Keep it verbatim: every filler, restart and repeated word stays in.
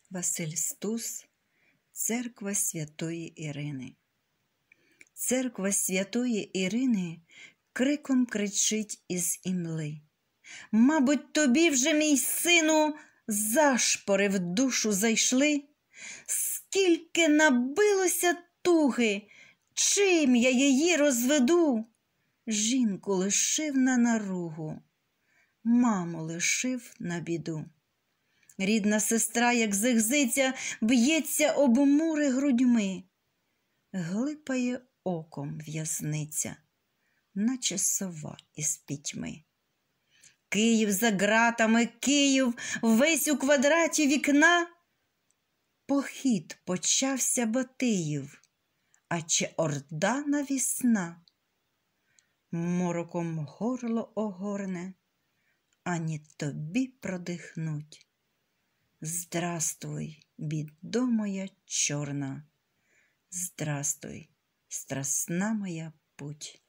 Василь Стус, Церква Святої Ірини. Церква Святої Ірини криком кричить із імли: «Мабуть, тобі вже, мій сину, зашпори в душу зайшли? Скільки набилося туги, чим я її розведу? Жінку лишив на наругу, маму лишив на біду. Рідна сестра, як зигзиця, б'ється об мури грудьми, глипає оком в'язниця, наче сова із пітьми. Київ за ґратами, Київ весь у квадраті вікна. Похід почався Батиїв, а чи орда навісна? Мороком горло огорне, ані тобі продихнуть. Здравствуй, бідо моя чорна, здравствуй, страсна моя путь.